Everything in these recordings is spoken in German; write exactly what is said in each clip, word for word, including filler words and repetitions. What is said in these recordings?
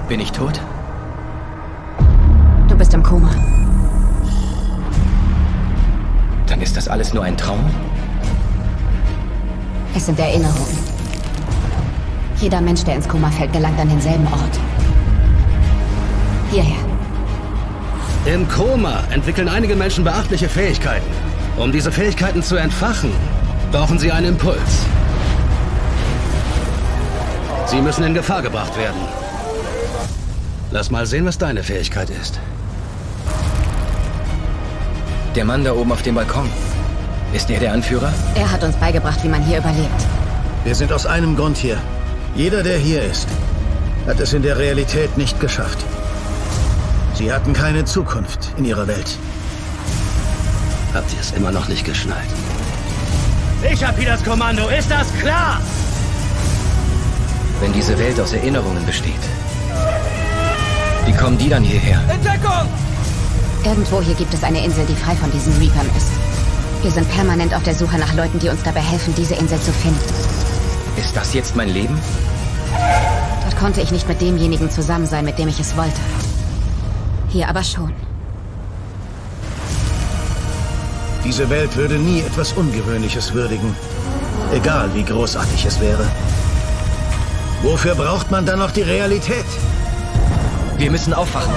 Bin ich tot? Du bist im Koma. Dann ist das alles nur ein Traum? Es sind Erinnerungen. Jeder Mensch, der ins Koma fällt, gelangt an denselben Ort. Hierher. Im Koma entwickeln einige Menschen beachtliche Fähigkeiten. Um diese Fähigkeiten zu entfachen, brauchen sie einen Impuls. Sie müssen in Gefahr gebracht werden. Lass mal sehen, was deine Fähigkeit ist. Der Mann da oben auf dem Balkon. Ist er der Anführer? Er hat uns beigebracht, wie man hier überlebt. Wir sind aus einem Grund hier. Jeder, der hier ist, hat es in der Realität nicht geschafft. Sie hatten keine Zukunft in ihrer Welt. Habt ihr es immer noch nicht geschnallt? Ich hab hier das Kommando, ist das klar? Wenn diese Welt aus Erinnerungen besteht, wie kommen die dann hierher? Entdeckung! Irgendwo hier gibt es eine Insel, die frei von diesen Reapern ist. Wir sind permanent auf der Suche nach Leuten, die uns dabei helfen, diese Insel zu finden. Ist das jetzt mein Leben? Dort konnte ich nicht mit demjenigen zusammen sein, mit dem ich es wollte. Hier aber schon. Diese Welt würde nie etwas Ungewöhnliches würdigen. Egal, wie großartig es wäre. Wofür braucht man dann noch die Realität? Wir müssen aufwachen.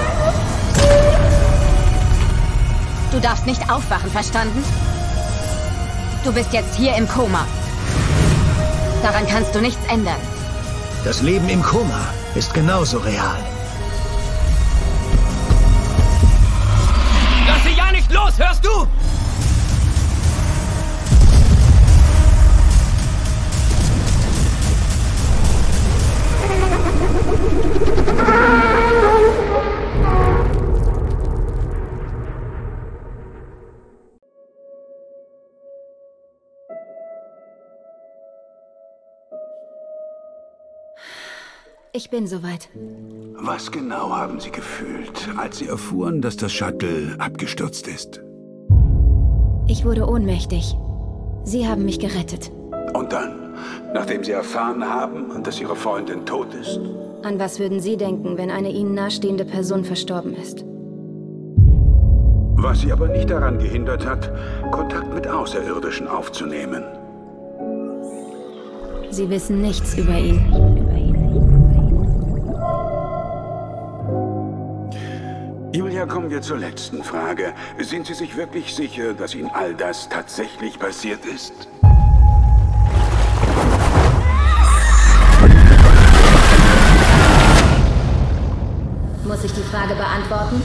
Du darfst nicht aufwachen, verstanden? Du bist jetzt hier im Koma. Daran kannst du nichts ändern. Das Leben im Koma ist genauso real. Lass sie ja nicht los, hörst du? Ich bin soweit. Was genau haben Sie gefühlt, als Sie erfuhren, dass das Shuttle abgestürzt ist? Ich wurde ohnmächtig. Sie haben mich gerettet. Und dann, nachdem Sie erfahren haben, dass Ihre Freundin tot ist? An was würden Sie denken, wenn eine Ihnen nahestehende Person verstorben ist? Was Sie aber nicht daran gehindert hat, Kontakt mit Außerirdischen aufzunehmen. Sie wissen nichts über ihn. Julia, kommen wir zur letzten Frage. Sind Sie sich wirklich sicher, dass Ihnen all das tatsächlich passiert ist? Muss ich die Frage beantworten?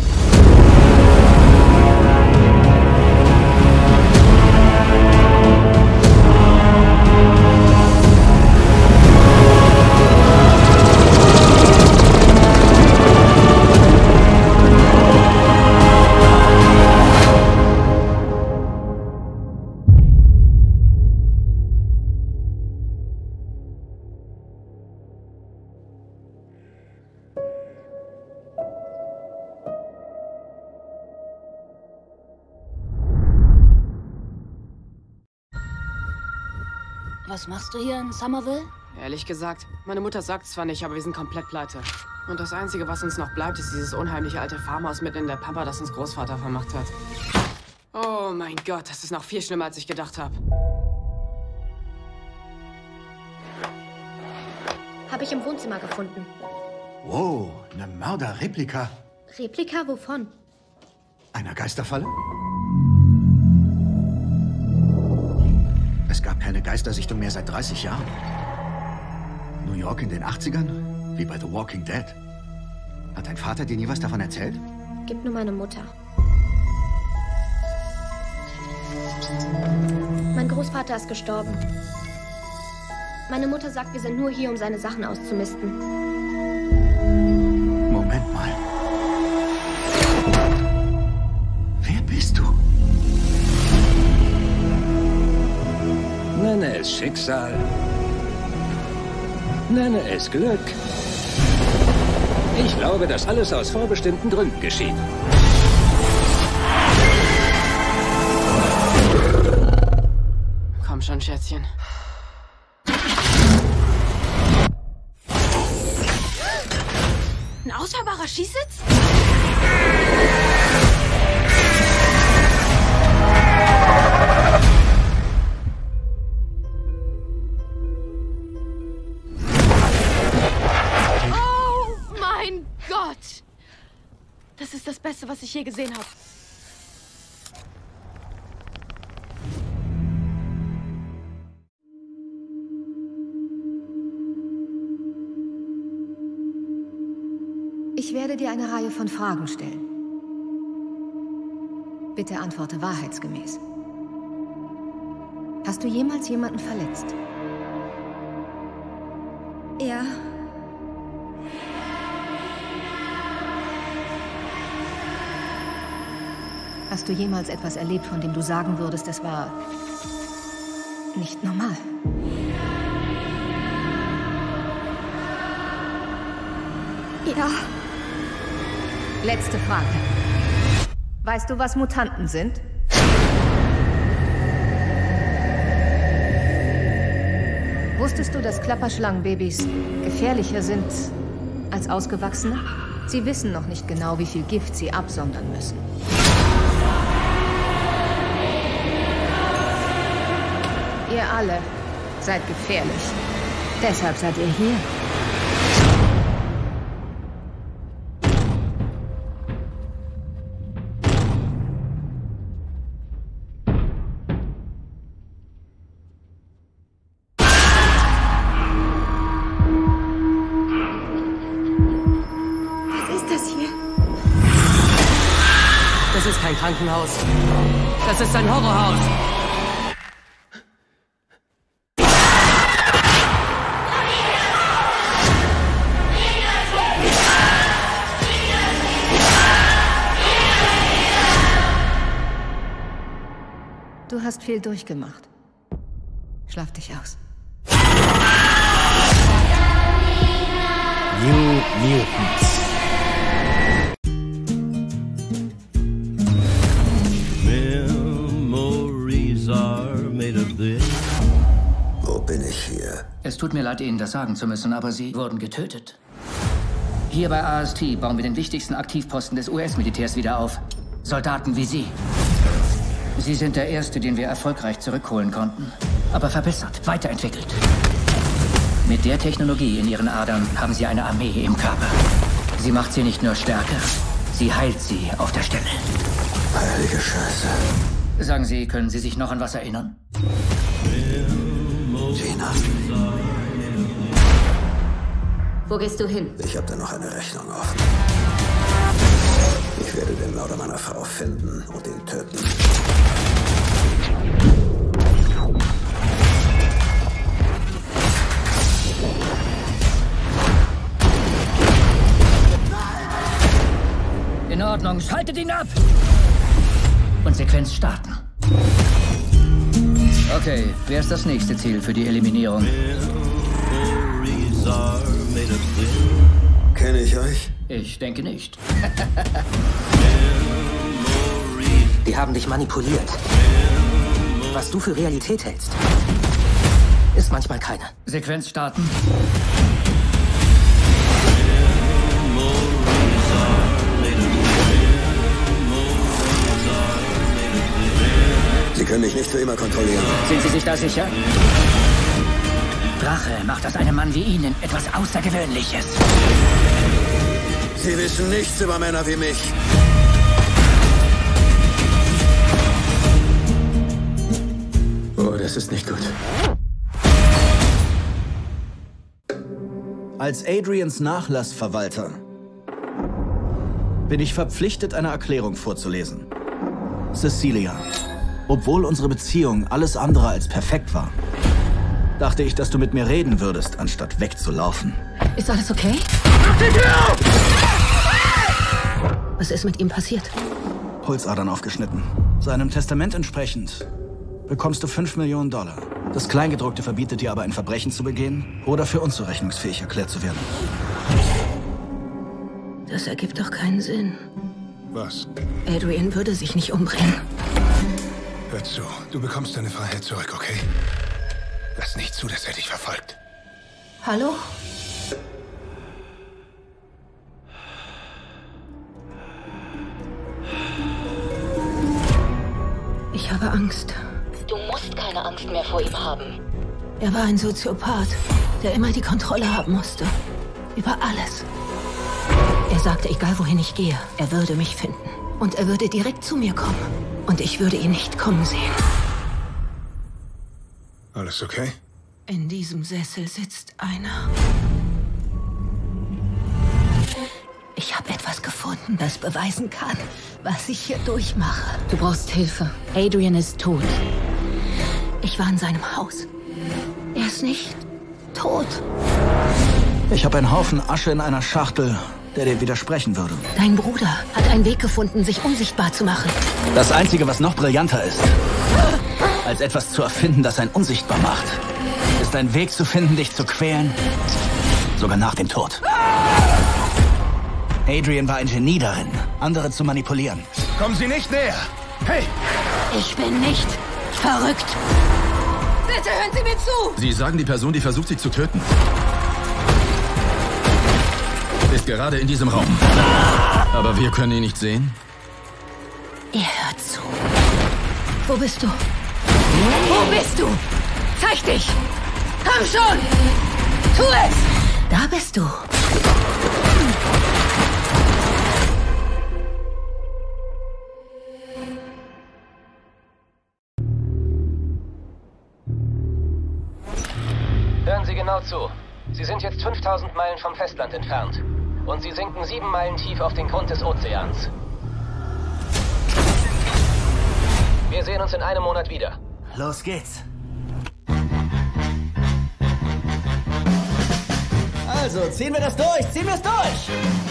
Was machst du hier in Somerville? Ehrlich gesagt, meine Mutter sagt zwar nicht, aber wir sind komplett pleite. Und das Einzige, was uns noch bleibt, ist dieses unheimliche alte Farmhaus mitten in der Pampa, das uns Großvater vermacht hat. Oh mein Gott, das ist noch viel schlimmer, als ich gedacht habe. Habe ich im Wohnzimmer gefunden. Wow, eine Mörderreplika. Replika wovon? Einer Geisterfalle? Es gab keine Geistersichtung mehr seit dreißig Jahren. New York in den achtzigern? Wie bei The Walking Dead. Hat dein Vater dir nie was davon erzählt? Gib nur meine Mutter. Mein Großvater ist gestorben. Meine Mutter sagt, wir sind nur hier, um seine Sachen auszumisten. Moment mal. Wer bist du? Nenne es Schicksal. Nenne es Glück. Ich glaube, dass alles aus vorbestimmten Gründen geschieht. Komm schon, Schätzchen. Ein ausfahrbarer Schießsitz? Oh mein Gott! Das ist das Beste, was ich je gesehen habe. Ich werde dir eine Reihe von Fragen stellen. Bitte antworte wahrheitsgemäß. Hast du jemals jemanden verletzt? Ja. Hast du jemals etwas erlebt, von dem du sagen würdest, es war nicht normal? Ja. Letzte Frage. Weißt du, was Mutanten sind? Wusstest du, dass Klapperschlangenbabys gefährlicher sind als Ausgewachsene? Sie wissen noch nicht genau, wie viel Gift sie absondern müssen. Ihr alle seid gefährlich. Deshalb seid ihr hier. Das ist kein Krankenhaus. Das ist ein Horrorhaus. Du hast viel durchgemacht. Schlaf dich aus. New Mutants. Wo bin ich hier? Es tut mir leid, Ihnen das sagen zu müssen, aber Sie wurden getötet. Hier bei A S T bauen wir den wichtigsten Aktivposten des U S-Militärs wieder auf. Soldaten wie Sie. Sie sind der Erste, den wir erfolgreich zurückholen konnten. Aber verbessert, weiterentwickelt. Mit der Technologie in Ihren Adern haben Sie eine Armee im Körper. Sie macht sie nicht nur stärker, sie heilt sie auf der Stelle. Heilige Scheiße. Sagen Sie, können Sie sich noch an was erinnern? Gina. Wo gehst du hin? Ich habe da noch eine Rechnung offen. Ich werde den Mörder meiner Frau finden und ihn töten. In Ordnung, schaltet ihn ab! Und Sequenz starten. Okay, wer ist das nächste Ziel für die Eliminierung? Kenne ich euch? Ich denke nicht. Die haben dich manipuliert. Was du für Realität hältst, ist manchmal keine. Sequenz starten. Sie können mich nicht für immer kontrollieren. Sind Sie sich da sicher? Drache macht aus einem Mann wie Ihnen etwas Außergewöhnliches. Sie wissen nichts über Männer wie mich. Oh, das ist nicht gut. Als Adrians Nachlassverwalter bin ich verpflichtet, eine Erklärung vorzulesen. Cecilia, obwohl unsere Beziehung alles andere als perfekt war, dachte ich, dass du mit mir reden würdest, anstatt wegzulaufen. Ist alles okay? Mach die Tür auf! Was ist mit ihm passiert? Pulsadern aufgeschnitten. Seinem Testament entsprechend bekommst du fünf Millionen Dollar. Das Kleingedruckte verbietet dir aber, ein Verbrechen zu begehen oder für unzurechnungsfähig erklärt zu werden. Das ergibt doch keinen Sinn. Was? Adrian würde sich nicht umbringen. Hör zu, du bekommst deine Freiheit zurück, okay? Lass nicht zu, dass er dich verfolgt. Hallo? habe Angst. Du musst keine Angst mehr vor ihm haben. Er war ein Soziopath, der immer die Kontrolle haben musste. Über alles. Er sagte, egal wohin ich gehe, er würde mich finden. Und er würde direkt zu mir kommen. Und ich würde ihn nicht kommen sehen. Alles okay? In diesem Sessel sitzt einer. Ich habe etwas gefunden, das beweisen kann, was ich hier durchmache. Du brauchst Hilfe. Adrian ist tot. Ich war in seinem Haus. Er ist nicht tot. Ich habe einen Haufen Asche in einer Schachtel, der dir widersprechen würde. Dein Bruder hat einen Weg gefunden, sich unsichtbar zu machen. Das Einzige, was noch brillanter ist, als etwas zu erfinden, das einen unsichtbar macht, ist ein Weg zu finden, dich zu quälen, sogar nach dem Tod. Adrian war ein Genie darin, andere zu manipulieren. Kommen Sie nicht näher! Hey! Ich bin nicht verrückt. Bitte hören Sie mir zu! Sie sagen, die Person, die versucht, Sie zu töten, ist gerade in diesem Raum. Aber wir können ihn nicht sehen? Er hört zu. Wo bist du? Wo bist du? Zeig dich! Komm schon! Tu es! Da bist du. Hören Sie genau zu. Sie sind jetzt fünftausend Meilen vom Festland entfernt. Und Sie sinken sieben Meilen tief auf den Grund des Ozeans. Wir sehen uns in einem Monat wieder. Los geht's. Also, ziehen wir das durch! Ziehen wir es durch!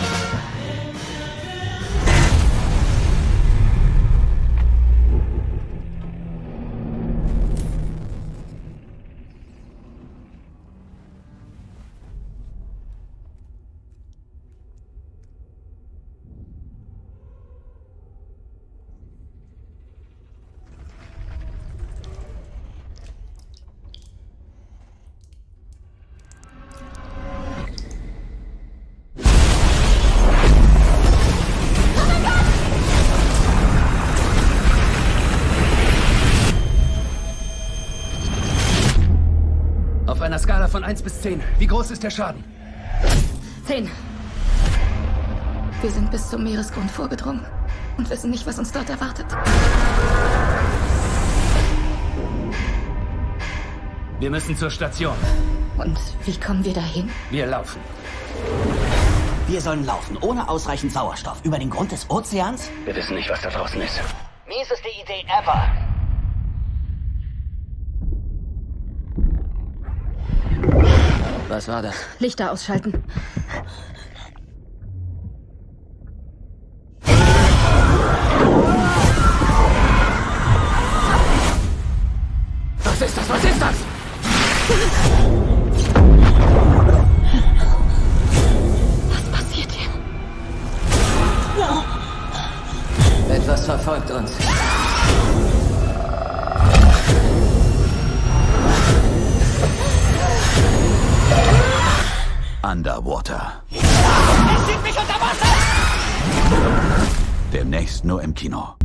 Auf einer Skala von eins bis zehn, wie groß ist der Schaden? Zehn. Wir sind bis zum Meeresgrund vorgedrungen und wissen nicht, was uns dort erwartet. Wir müssen zur Station. Und wie kommen wir dahin? Wir laufen. Wir sollen laufen, ohne ausreichend Sauerstoff, über den Grund des Ozeans? Wir wissen nicht, was da draußen ist. Mieseste Idee ever. Was war das? Lichter ausschalten. Was ist das? Was ist das? Was passiert hier? Etwas verfolgt uns. Underwater. Es sieht mich unter Wasser! Demnächst nur im Kino.